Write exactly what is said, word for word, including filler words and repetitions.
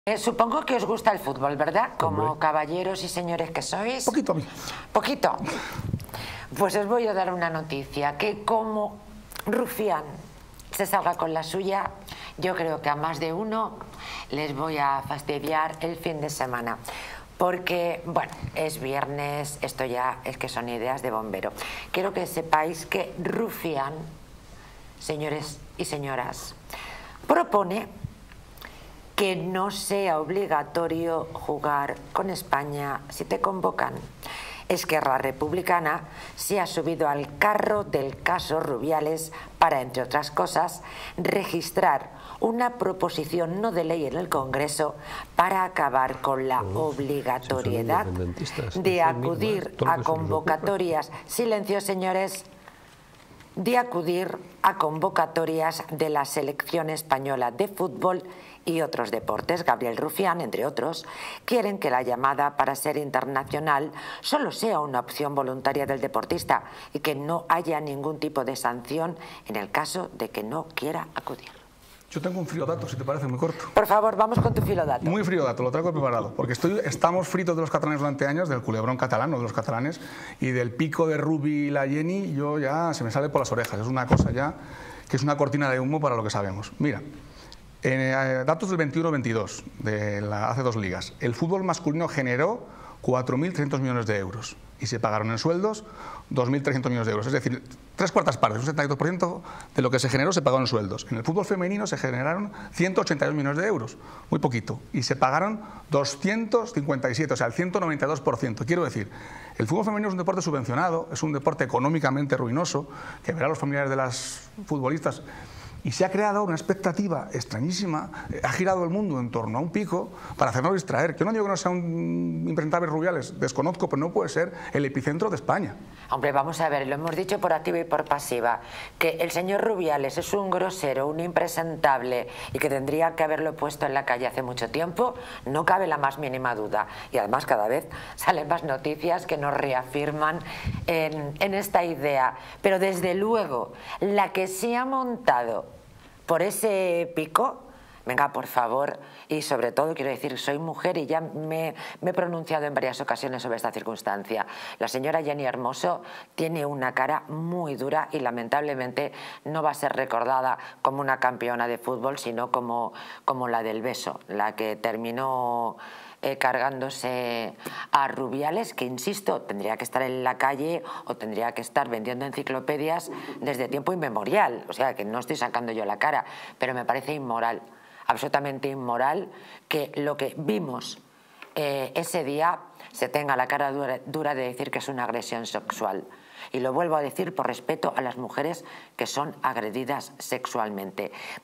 Eh, supongo que os gusta el fútbol, ¿verdad? Como Hombre. caballeros y señores que sois. Poquito a mí. Poquito. Pues os voy a dar una noticia, que como Rufián se salga con la suya, yo creo que a más de uno les voy a fastidiar el fin de semana. Porque, bueno, es viernes, esto ya es que son ideas de bombero. Quiero que sepáis que Rufián, señores y señoras, propone que no sea obligatorio jugar con España si te convocan. Esquerra Republicana se ha subido al carro del caso Rubiales para, entre otras cosas, registrar una proposición no de ley en el Congreso para acabar con la obligatoriedad de acudir a convocatorias, silencio señores, de acudir a convocatorias de la selección española de fútbol y otros deportes. Gabriel Rufián, entre otros, quieren que la llamada para ser internacional solo sea una opción voluntaria del deportista y que no haya ningún tipo de sanción en el caso de que no quiera acudir. Yo tengo un frío dato, si te parece, muy corto. Por favor, vamos con tu filo dato. Muy frío dato, lo traigo preparado, porque estoy, estamos fritos de los catalanes durante años, del culebrón catalán, no de los catalanes, y del pico de Rubi y la Jenny, yo ya se me sale por las orejas. Es una cosa ya que es una cortina de humo para lo que sabemos. Mira, eh, datos del veintiuno veintidós, de la, hace dos ligas. El fútbol masculino generó cuatro mil trescientos millones de euros y se pagaron en sueldos dos mil trescientos millones de euros. Es decir, tres cuartas partes, un setenta y dos por ciento de lo que se generó se pagó en sueldos. En el fútbol femenino se generaron ciento ochenta y dos millones de euros, muy poquito, y se pagaron doscientos cincuenta y siete, o sea, el ciento noventa y dos por ciento. Quiero decir, el fútbol femenino es un deporte subvencionado, es un deporte económicamente ruinoso, que verá a los familiares de las futbolistas. Y se ha creado una expectativa extrañísima, ha girado el mundo en torno a un pico para hacernos distraer. Yo no digo que no sea un impresentable Rubiales, desconozco, pero no puede ser el epicentro de España. Hombre, vamos a ver, lo hemos dicho por activa y por pasiva, que el señor Rubiales es un grosero, un impresentable y que tendría que haberlo puesto en la calle hace mucho tiempo, no cabe la más mínima duda. Y además cada vez salen más noticias que nos reafirman en, en esta idea. Pero desde luego, la que se ha montado por ese pico, venga, por favor, y sobre todo quiero decir, soy mujer y ya me, me he pronunciado en varias ocasiones sobre esta circunstancia. La señora Jenny Hermoso tiene una cara muy dura y lamentablemente no va a ser recordada como una campeona de fútbol, sino como, como la del beso, la que terminó Eh, cargándose a Rubiales, que insisto, tendría que estar en la calle o tendría que estar vendiendo enciclopedias desde tiempo inmemorial. O sea, que no estoy sacando yo la cara, pero me parece inmoral, absolutamente inmoral, que lo que vimos eh, ese día se tenga la cara dura, dura de decir que es una agresión sexual. Y lo vuelvo a decir por respeto a las mujeres que son agredidas sexualmente.